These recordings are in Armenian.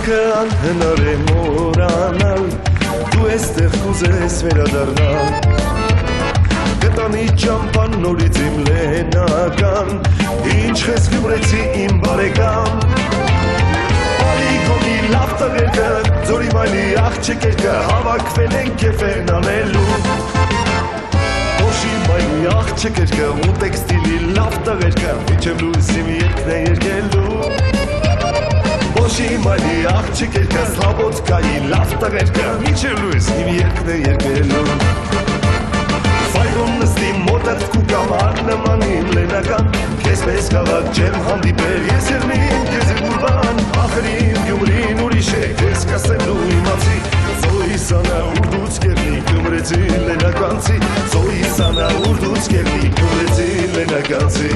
Քաղաքը անհնար է մոռանալ, դու էստեղ կուզես վերադառնալ, գտանի ճամփան նորից իմ լենական, ինչ ես գյումրեցի իմ բարեկամ, Ալիքոնի լավ տղերքը, ձորի մայլի աղջիկերքը, հավաքվել են կեֆեն անելու, Օշի մայլի աղջիկերքը, ու տեքստիլի լավ տղերքը, միջև լույս իմ երգն է երգելու, Օշի մայլի աղջիկերքը, Սլավոդկայի լավ տղերքը, միջև լույս իմ երգն է երգելու, Ֆայրոն նստի մոտդ կուկամար նման իմ լենական, Քեզ պես քաղաք չեմ հանդիպել, ես երնին քեզ իմ ուրբան, Ախրին գյումրին ուրիշ է, քեզ կասելու իմացի, Զոյի սանա ուրդուց կերնի գյումրեցի լենականցի, Զոյի սանա ուրդուց կերնի գյումրեցի լենականցի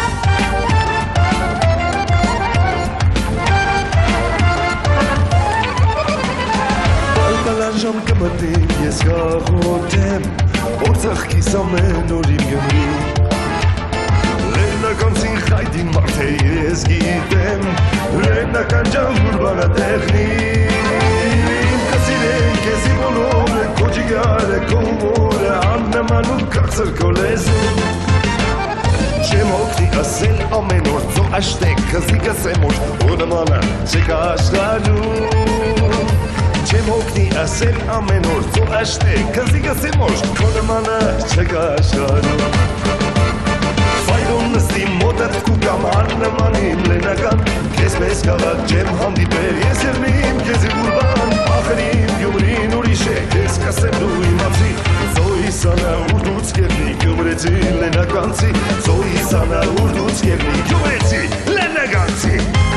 Բալբալան ժամ կմտնի, ես գաղոտ եմ, Որ ծաղկիս ամեն օր իմ գյումրի Լենականցին խայտին մարդ է ես գիտեմ Լենական ջանգուր բանատեղնին Կսիրեն կեզի բոլորը Քո ջիգարը, քո հումորը Աննման ու կաղցր քո լեզուն Չեմ հոգնի ասել ամեն օր Ձո աշտեք կզի կսեմ օր Ու նմանը չկա աշխարհում Չեմ հոգնի ասել ամեն օր Ձո աշտեք կզի կսեմ օր Քո նմանը չկա աշխարհում Ֆայրոն նստի մոտդ կուկամար նման իմ լենական Քեզ պես քաղաք չեմ հանդիպել Ես երնիմ քեզ իմ ուրբան Ախրին գյումրին ուրիշ է Քեզ կասեմ դու իմացի Զոյի սանա ուրդուց կերնի գյումրեցի լենականցի Զոյի սանա ուրդուց կերնի գյումրեցի լենականցի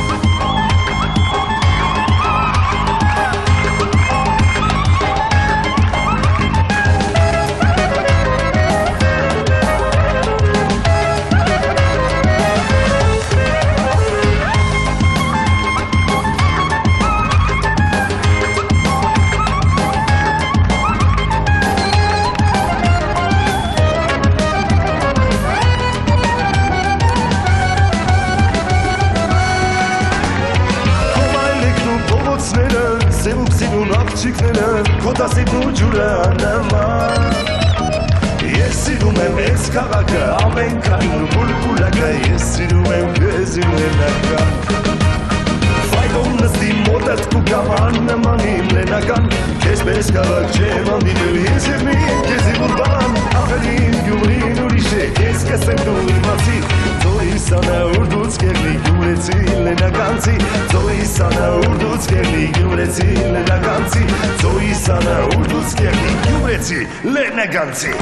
Աղջիկները, քո դասիքն ու ջուրը աննման Ես սիրում եմ ես քաղաքը, ամենքան ու բուլբուլակը Ես սիրում եմ քեզ իմ լենական Ֆայրոն նստի մոտդ կուկամար նման իմ լենական Քեզ պես քաղաք չեմ հանդիպել Ես երնիմ քեզ իմ ուրբան Ախրին գյումրին ուրիշ է Քեզ կասեմ դու իմացի Զոյի սանա ուրդուց կերնի գյումրեցի լենականցի Զոյի սանա ուրդուց կերնի գյումրեցի լենականցի Զոյի սանա ուրդուց կերնի գյումրեցի լենականցի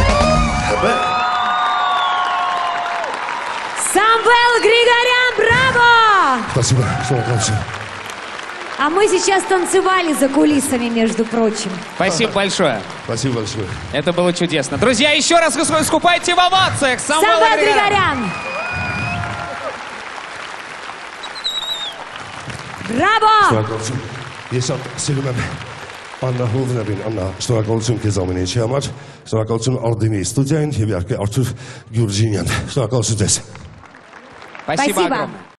Самвел Григорян, браво! Спасибо, что А мы сейчас танцевали за кулисами, между прочим. Спасибо большое. Спасибо большое. Это было чудесно. Друзья, еще раз искупайте в овациях Самвел Григорян. Браво! Ես սիրում եմ Աննա Հովներին, Աննա, շնորհակալություն քեզ ամեն ինչի համար, շնորհակալություն Արդինի ստուդիային եւ իհարկե Արթուր Գյուրջինյան։ Շնորհակալություն ձեզ։ Спасибо огромное.